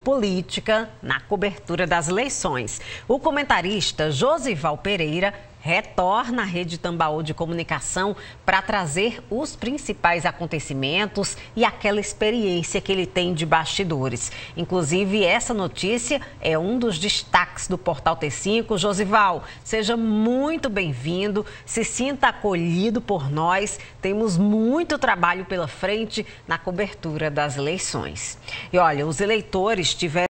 política na cobertura das eleições. O comentarista Josival Pereira retorna à Rede Tambaú de Comunicação para trazer os principais acontecimentos e aquela experiência que ele tem de bastidores. Inclusive, essa notícia é um dos destaques do Portal T5. Josival, seja muito bem-vindo, se sinta acolhido por nós. Temos muito trabalho pela frente na cobertura das eleições. E olha, os eleitores tiveram